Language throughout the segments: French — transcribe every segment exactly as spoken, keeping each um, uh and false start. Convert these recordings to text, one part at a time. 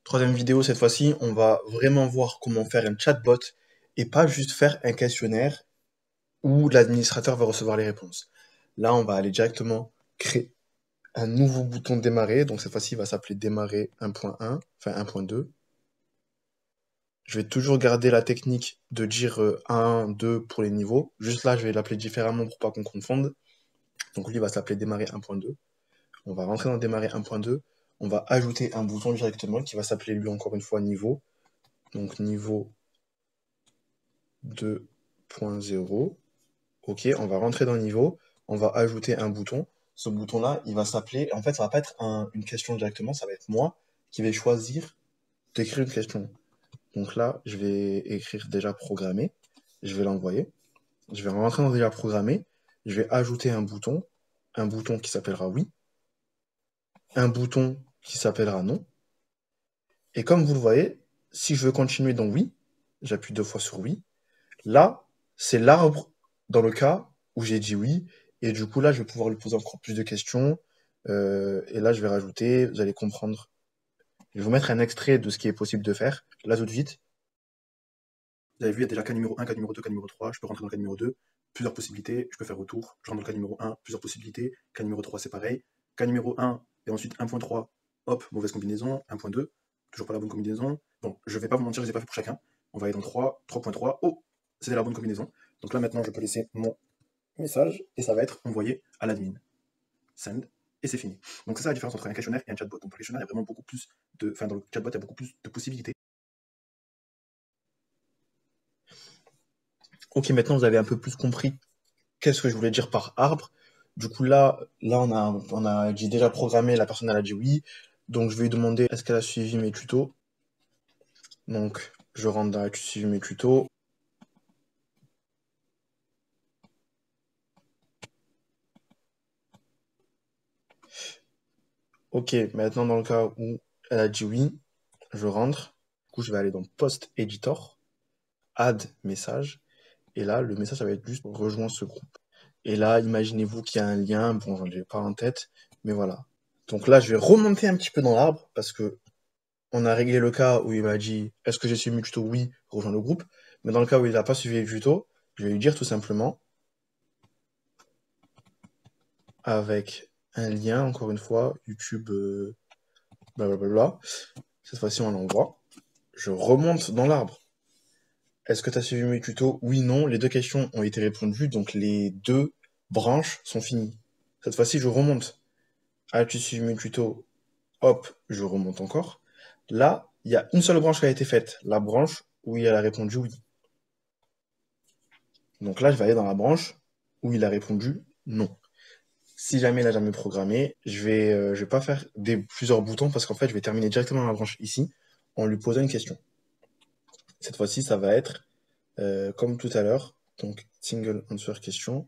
Troisième vidéo, cette fois-ci, on va vraiment voir comment faire un chatbot et pas juste faire un questionnaire où l'administrateur va recevoir les réponses. Là, on va aller directement créer un nouveau bouton démarrer. Donc cette fois-ci, il va s'appeler démarrer un point un, enfin un point deux. Je vais toujours garder la technique de dire euh, un, deux pour les niveaux. Juste là, je vais l'appeler différemment pour pas qu'on confonde. Donc lui, il va s'appeler démarrer un point deux. On va rentrer dans démarrer un point deux. On va ajouter un bouton directement qui va s'appeler lui encore une fois niveau. Donc niveau deux point zéro. Ok, on va rentrer dans le niveau. On va ajouter un bouton. Ce bouton-là, il va s'appeler... En fait, ça va pas être un- une question directement, ça va être moi qui vais choisir d'écrire une question. Donc là, je vais écrire déjà programmé. Je vais l'envoyer. Je vais rentrer dans déjà programmé. Je vais ajouter un bouton. Un bouton qui s'appellera oui. Un bouton qui s'appellera non. Et comme vous le voyez, si je veux continuer dans oui, j'appuie deux fois sur oui. Là, c'est l'arbre dans le cas où j'ai dit oui. Et du coup, là, je vais pouvoir lui poser encore plus de questions. Euh, et là, je vais rajouter, vous allez comprendre. Je vais vous mettre un extrait de ce qui est possible de faire. Là, tout de suite. Vous avez vu, il y a déjà cas numéro un, cas numéro deux, cas numéro trois. Je peux rentrer dans le cas numéro deux. Plusieurs possibilités. Je peux faire retour. Je rentre dans le cas numéro un, plusieurs possibilités. Cas numéro trois, c'est pareil. Cas numéro un, et ensuite un point trois. Hop, mauvaise combinaison. un point deux, toujours pas la bonne combinaison. Bon, je vais pas vous mentir, je les ai pas fait pour chacun. On va aller dans trois, trois point trois. Oh, c'était la bonne combinaison. Donc là, maintenant, je peux laisser mon message et ça va être envoyé à l'admin. Send. Et c'est fini. Donc c'est ça la différence entre un questionnaire et un chatbot. Donc pour le questionnaire, il y a vraiment beaucoup plus de. Enfin, dans le chatbot, il y a beaucoup plus de possibilités. Ok, maintenant vous avez un peu plus compris qu'est-ce que je voulais dire par arbre. Du coup, là, là on a, on a, j'ai déjà programmé, la personne elle a dit oui. Donc je vais lui demander est-ce qu'elle a suivi mes tutos. Donc je rentre dans la suivi mes tutos. Ok, maintenant dans le cas où elle a dit oui, je rentre. Du coup, je vais aller dans Post Editor, Add message. Et là, le message, ça va être juste rejoins ce groupe. Et là, imaginez-vous qu'il y a un lien. Bon, je ne l'ai pas en tête, mais voilà. Donc là, je vais remonter un petit peu dans l'arbre parce que on a réglé le cas où il m'a dit est-ce que j'ai suivi le tuto? Oui, rejoins le groupe. Mais dans le cas où il n'a pas suivi le tuto, je vais lui dire tout simplement avec un lien, encore une fois, YouTube, euh, blablabla. Cette fois-ci, on l'envoie. Je remonte dans l'arbre. Est-ce que tu as suivi mes tutos? Oui, non. Les deux questions ont été répondues, donc les deux branches sont finies. Cette fois-ci, je remonte. As-tu suivi mes tutos? Hop, je remonte encore. Là, il y a une seule branche qui a été faite. La branche où il a répondu oui. Donc là, je vais aller dans la branche où il a répondu non. Si jamais il n'a jamais programmé, je vais, euh, je vais pas faire des, plusieurs boutons parce qu'en fait, je vais terminer directement dans la branche ici en lui posant une question. Cette fois-ci, ça va être euh, comme tout à l'heure. Donc, single answer question.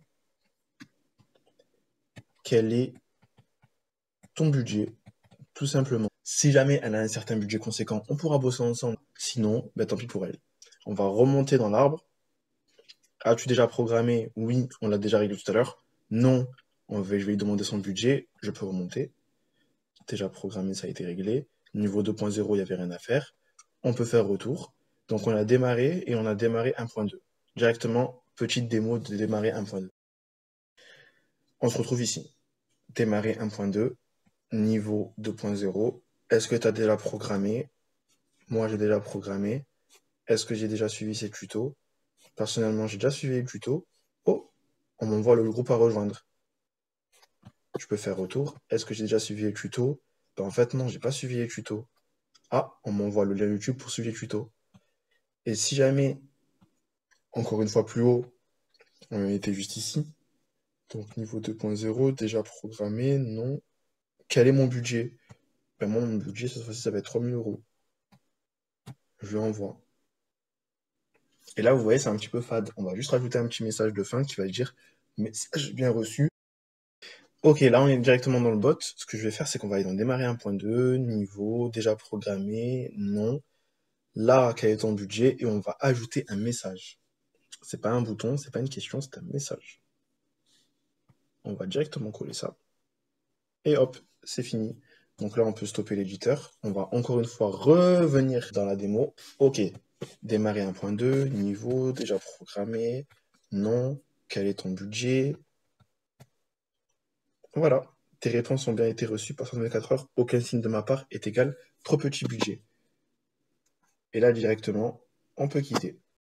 Quel est ton budget? Tout simplement. Si jamais elle a un certain budget conséquent, on pourra bosser ensemble. Sinon, ben, tant pis pour elle. On va remonter dans l'arbre. As-tu déjà programmé? Oui, on l'a déjà réglé tout à l'heure. Non, on va, je vais lui demander son budget. Je peux remonter. Déjà programmé, ça a été réglé. Niveau deux point zéro, il n'y avait rien à faire. On peut faire retour. Donc on a démarré et on a démarré un point deux. Directement, petite démo de démarrer un point deux. On se retrouve ici. Démarrer un point deux, niveau deux point zéro. Est-ce que tu as déjà programmé? Moi, j'ai déjà programmé. Est-ce que j'ai déjà suivi ces tutos? Personnellement, j'ai déjà suivi les tutos. Oh, on m'envoie le groupe à rejoindre. Je peux faire retour. Est-ce que j'ai déjà suivi les tutos? Ben, en fait, non, j'ai pas suivi les tutos. Ah, on m'envoie le lien YouTube pour suivre les tutos. Et si jamais, encore une fois plus haut, on était juste ici, donc niveau deux point zéro, déjà programmé, non. Quel est mon budget? Ben moi, mon budget, cette fois-ci, ça va être trois mille euros. Je lui envoie. Et là, vous voyez, c'est un petit peu fade. On va juste rajouter un petit message de fin qui va dire message bien reçu. Ok, là, on est directement dans le bot. Ce que je vais faire, c'est qu'on va aller dans démarrer un point deux, niveau, déjà programmé, non. Là, quel est ton budget? Et on va ajouter un message. C'est pas un bouton, c'est pas une question, c'est un message. On va directement coller ça. Et hop, c'est fini. Donc là, on peut stopper l'éditeur. On va encore une fois revenir dans la démo. OK, démarrer un point deux, niveau, déjà programmé, non, quel est ton budget? Voilà, tes réponses ont bien été reçues par cent vingt-quatre heures, aucun signe de ma part est égal, trop petit budget. Et là, directement, on peut quitter.